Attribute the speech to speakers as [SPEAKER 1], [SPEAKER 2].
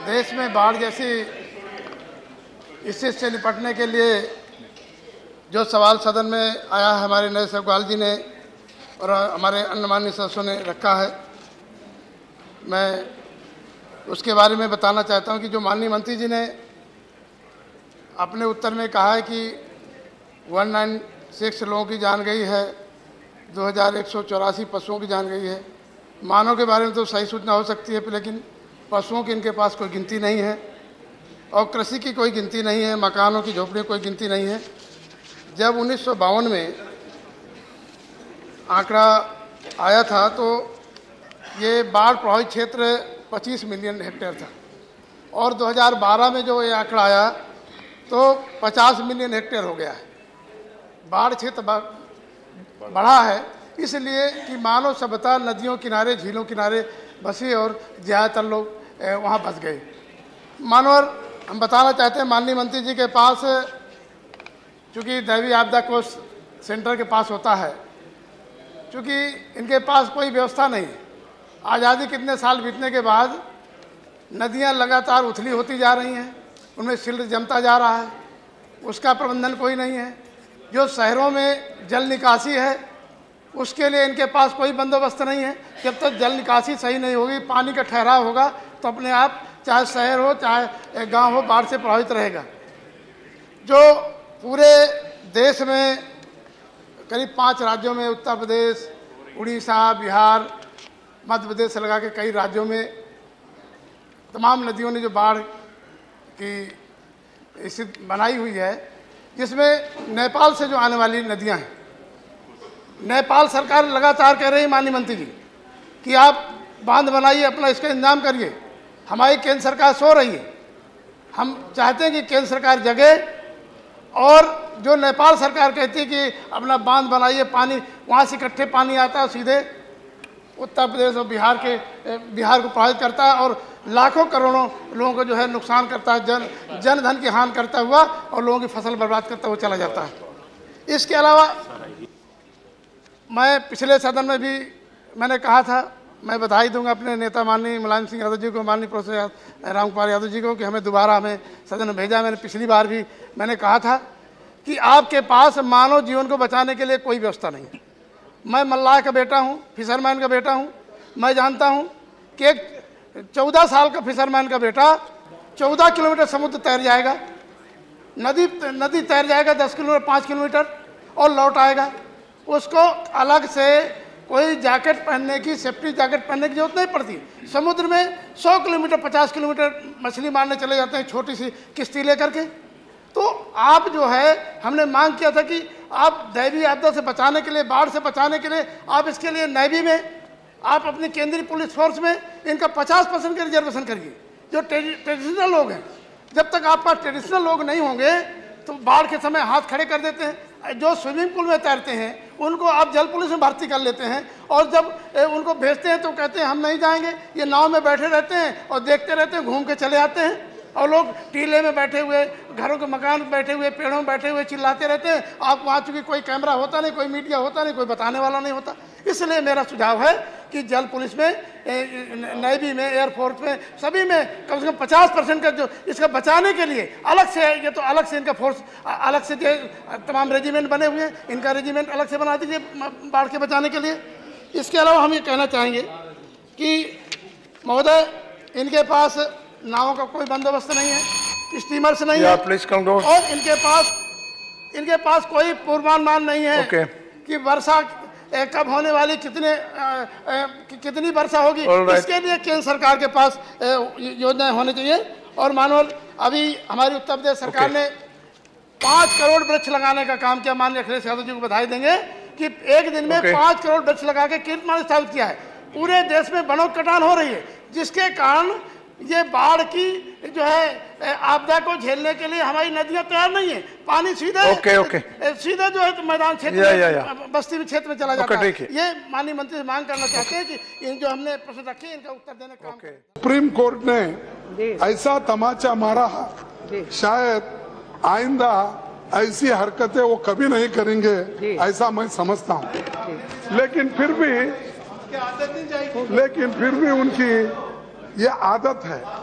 [SPEAKER 1] देश में बाढ़ जैसी स्थिति से निपटने के लिए जो सवाल सदन में आया है, हमारे नरेश अग्रवाल जी ने और हमारे अन्य माननीय सदस्यों ने रखा है, मैं उसके बारे में बताना चाहता हूं कि जो माननीय मंत्री जी ने अपने उत्तर में कहा है कि 196 लोगों की जान गई है, 2184 पशुओं की जान गई है। मानव के बारे में तो सही सूचना हो सकती है, लेकिन पशुओं की इनके पास कोई गिनती नहीं है और कृषि की कोई गिनती नहीं है, मकानों की झोपड़ियों की कोई गिनती नहीं है। जब 1952 में आंकड़ा आया था तो ये बाढ़ प्रभावित क्षेत्र 25 मिलियन हेक्टेयर था और 2012 में जो ये आंकड़ा आया तो 50 मिलियन हेक्टेयर हो गया है। बाढ़ क्षेत्र बढ़ा है इसलिए कि मानव सभ्यता नदियों किनारे, झीलों किनारे बसी और ज़्यादातर लोग वहाँ बस गए। मानवर हम बताना चाहते हैं माननीय मंत्री जी के पास, चूँकि दैवीय आपदा कोष सेंटर के पास होता है, चूँकि इनके पास कोई व्यवस्था नहीं है। आज़ादी कितने साल बीतने के बाद नदियाँ लगातार उथली होती जा रही हैं, उनमें सिल्ट जमता जा रहा है, उसका प्रबंधन कोई नहीं है। जो शहरों में जल निकासी है उसके लिए इनके पास कोई बंदोबस्त नहीं है। जब तक जल निकासी सही नहीं होगी, पानी का ठहराव होगा तो अपने आप चाहे शहर हो चाहे गांव हो बाढ़ से प्रभावित रहेगा। जो पूरे देश में करीब 5 राज्यों में, उत्तर प्रदेश, उड़ीसा, बिहार, मध्य प्रदेश से लगा के कई राज्यों में तमाम नदियों ने जो बाढ़ की स्थिति बनाई हुई है, जिसमें नेपाल से जो आने वाली नदियां हैं, नेपाल सरकार लगातार कह रही है माननीय मंत्री जी कि आप बांध बनाइए, अपना इसका इंतजाम करिए। हमारी केंद्र सरकार सो रही है। हम चाहते हैं कि केंद्र सरकार जगे और जो नेपाल सरकार कहती है कि अपना बांध बनाइए, पानी वहाँ से इकट्ठे पानी आता है सीधे उत्तर प्रदेश और बिहार को प्रभावित करता है और लाखों करोड़ों लोगों को जो है नुकसान करता है, जन धन की हानि करता हुआ और लोगों की फसल बर्बाद करता हुआ चला जाता है। इसके अलावा मैं पिछले सदन में भी मैंने कहा था, मैं बधाई दूंगा अपने नेता माननीय मुलायम सिंह यादव जी को, माननीय प्रोफेसर रामकुमार यादव जी को कि हमें दोबारा हमें सदन में भेजा। मैंने पिछली बार भी मैंने कहा था कि आपके पास मानव जीवन को बचाने के लिए कोई व्यवस्था नहीं है। मैं मल्लाह का बेटा हूँ, फिशरमैन का बेटा हूँ। मैं जानता हूँ कि एक 14 साल का फिशरमैन का बेटा 14 किलोमीटर समुद्र तैर जाएगा, नदी तैर जाएगा 10 किलोमीटर 5 किलोमीटर और लौट आएगा। उसको अलग से कोई जैकेट पहनने की, सेफ्टी जैकेट पहनने की जरूरत नहीं पड़ती। समुद्र में 100 किलोमीटर 50 किलोमीटर मछली मारने चले जाते हैं छोटी सी किश्ती लेकर के। तो आप जो है, हमने मांग किया था कि आप दैवीय आपदा से बचाने के लिए, बाढ़ से बचाने के लिए आप इसके लिए नेवी में, आप अपनी केंद्रीय पुलिस फोर्स में इनका 50% का रिजर्वेशन करिए। जो ट्रेडिशनल लोग हैं, जब तक आपका ट्रेडिशनल लोग नहीं होंगे तो बाढ़ के समय हाथ खड़े कर देते हैं। जो स्विमिंग पूल में तैरते हैं उनको आप जल पुलिस में भर्ती कर लेते हैं और जब उनको भेजते हैं तो कहते हैं हम नहीं जाएंगे। ये नाव में बैठे रहते हैं और देखते रहते हैं, घूम के चले आते हैं। और लोग टीले में बैठे हुए, घरों के मकान में बैठे हुए, पेड़ों में बैठे हुए चिल्लाते रहते हैं। आप वहाँ चूँकि कोई कैमरा होता नहीं, कोई मीडिया होता नहीं, कोई बताने वाला नहीं होता। इसलिए मेरा सुझाव है कि जल पुलिस में, नेवी में, एयरफोर्स में, सभी में कम से कम 50% का जो इसका बचाने के लिए अलग से, ये तो अलग से इनका फोर्स अलग से तमाम रेजिमेंट बने हुए हैं, इनका रेजिमेंट अलग से बना दीजिए बाढ़ के बचाने के लिए। इसके अलावा हम ये कहना चाहेंगे कि महोदय, इनके पास नावों का कोई बंदोबस्त नहीं है, स्टीमर्स नहीं है और इनके पास कोई पूर्वानुमान नहीं है कि वर्षा कब होने वाली, कितनी वर्षा होगी। इसके लिए केंद्र सरकार के पास योजनाएं होनी चाहिए। और मानव, अभी हमारी उत्तर प्रदेश सरकार ने 5 करोड़ वृक्ष लगाने का काम किया। माननीय अखिलेश यादव जी को बधाई देंगे कि एक दिन में 5 करोड़ वृक्ष लगा के कीर्तिमान स्थापित किया है। पूरे देश में वनों की कटान हो रही है, जिसके कारण ये बाढ़ की जो है आपदा को झेलने के लिए हमारी नदियां तैयार नहीं है। पानी सीधे सीधे जो है तो मैदान क्षेत्र बस्ती क्षेत्र में चला जाता है। ये माननीय मंत्री से मांग करना चाहते हैं कि इन जो हमने प्रश्न रखे इनका उत्तर देने का काम।
[SPEAKER 2] सुप्रीम कोर्ट ने ऐसा तमाचा मारा, शायद आइंदा ऐसी हरकतें वो कभी नहीं करेंगे, ऐसा मैं समझता हूँ। लेकिन फिर भी उनकी ये आदत है।